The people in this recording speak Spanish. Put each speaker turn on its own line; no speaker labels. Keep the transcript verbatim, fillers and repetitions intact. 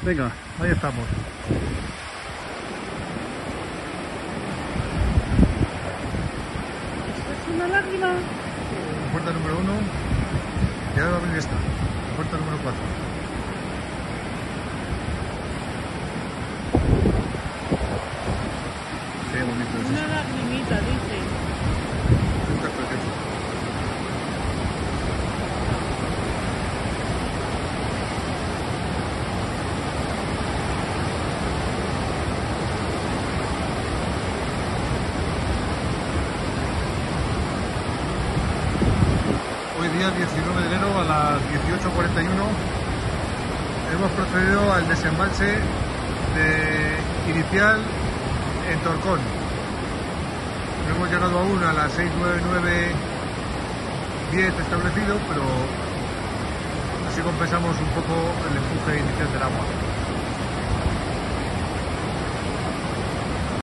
Venga, ahí estamos.
Esto es una lágrima.
Puerta número uno. Y ahora va a abrir esta. Puerta número cuatro. Qué bonito es
Una
eso.
lagrimita, dice.
Súper precioso. Hoy día diecinueve de enero a las dieciocho cuarenta y uno hemos procedido al desembalse de inicial en Torcón. No hemos llegado aún a las seis, nueve, nueve, diez establecido, pero así compensamos un poco el empuje inicial del agua.